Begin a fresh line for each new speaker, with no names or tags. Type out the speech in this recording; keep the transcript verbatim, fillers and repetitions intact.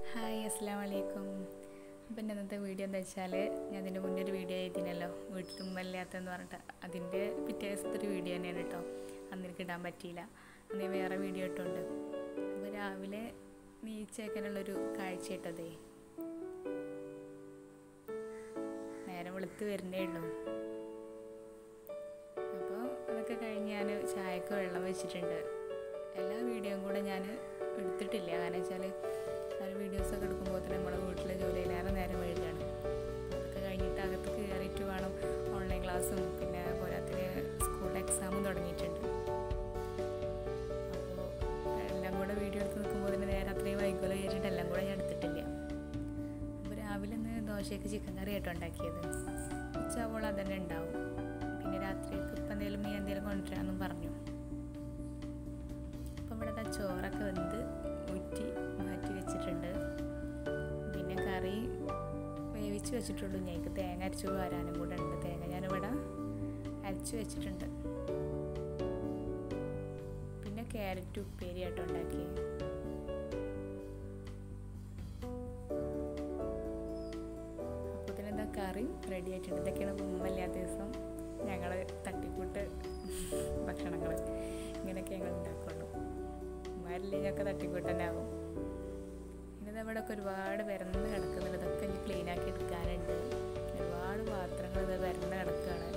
Hi അസ്സലാമു അലൈക്കും. അപ്പം ഇന്നത്തെ വീഡിയോ എന്താ വെച്ചാൽ ഞാൻ അതിൻ്റെ മുന്നേ ഒരു വീഡിയോ ചെയ്തിനല്ലോ വീട്ടിൽ ഉമ്മയില്ലാത്തതെന്ന് പറഞ്ഞിട്ട്, അതിൻ്റെ പിറ്റേ ദിവസത്തെ ഒരു വീഡിയോ തന്നെയാണ് കേട്ടോ. അന്ന് എനിക്ക് ഇടാൻ പറ്റിയില്ല, അന്ന് വേറെ വീഡിയോ ഇട്ടുണ്ട്. അപ്പോൾ രാവിലെ നീച്ചേക്കാനുള്ളൊരു കാഴ്ച ഇട്ടതേ, നേരം വെളുത്ത് വരുന്നേ ഉള്ളൂ. അപ്പോൾ അതൊക്കെ കഴിഞ്ഞ് ഞാൻ ചായക്ക് വെള്ളം വെച്ചിട്ടുണ്ട്. എല്ലാ വീഡിയോയും കൂടെ ഞാൻ എടുത്തിട്ടില്ല, കാരണം വെച്ചാൽ ആ വീഡിയോസൊക്കെ എടുക്കുമ്പോൾ തന്നെ നമ്മുടെ വീട്ടിലെ ജോലിയിലേറെ നേരം വൈകുകയാണ്. അതൊക്കെ കഴിഞ്ഞിട്ട് അകത്ത് കയറിയിട്ട് വേണം, ഓൺലൈൻ ക്ലാസ്സും പിന്നെ പോരാത്തിന് സ്കൂളിലെ എക്സാമും തുടങ്ങിയിട്ടുണ്ട്. അപ്പോൾ എല്ലാം കൂടെ വീഡിയോ എടുത്ത് നിൽക്കുമ്പോൾ തന്നെ നേരെ അത്രയും വൈകുമല്ലോ വിചാരിച്ചിട്ട് എല്ലാം കൂടെ ഞാൻ എടുത്തിട്ടില്ല. അപ്പോൾ രാവിലെ ഒന്ന് ദോശയ്ക്ക് ചിക്കൻ കറി ആയിട്ട് ഉണ്ടാക്കിയത്, ഉച്ചയാവുമ്പോൾ അതന്നെ ഉണ്ടാവും. പിന്നെ രാത്രിക്ക് ഇപ്പം എന്തെങ്കിലും മീൻ എന്തെങ്കിലും കൊണ്ടുവരാമെന്നും പറഞ്ഞു. അപ്പം ഇവിടെ ചോറൊക്കെ വെന്ത് ഊറ്റി മാറ്റി വെച്ചിട്ടുണ്ട്. പിന്നെ കറി വേവിച്ച് വെച്ചിട്ടുള്ളൂ, ഞങ്ങൾക്ക് തേങ്ങ അരച്ചു വരാനും കൂടെ ഉണ്ട്. തേങ്ങ ഞാനിവിടെ അരച്ച് വെച്ചിട്ടുണ്ട്. പിന്നെ ക്യാരറ്റ് ഉപ്പേരി ആയിട്ട് ഉണ്ടാക്കി. അപ്പോൾ തന്നെ എന്താ കറി റെഡി ആയിട്ടുണ്ട്. ഇതൊക്കെയാണ് ഉമ്മയില്ലാത്ത ദിവസം ഞങ്ങൾ തട്ടിക്കൂട്ട് ഭക്ഷണങ്ങൾ ഇങ്ങനെയൊക്കെ ഞങ്ങൾ ഉണ്ടാക്കുള്ളൂ. ഉമ്മയില്ലെങ്കിലൊക്കെ തട്ടിക്കൂട്ട് തന്നെ ആകും. ഇനി അവിടെ ഒക്കെ ഒരുപാട് പരന്ന് കിടക്കുന്നുണ്ട്, ഇതൊക്കെ ഇനി ക്ലീനാക്കി എടുക്കാനുണ്ട്. ഒരുപാട് പാത്രങ്ങൾ ഇത് പരന്ന് കിടക്കുകയാണ്.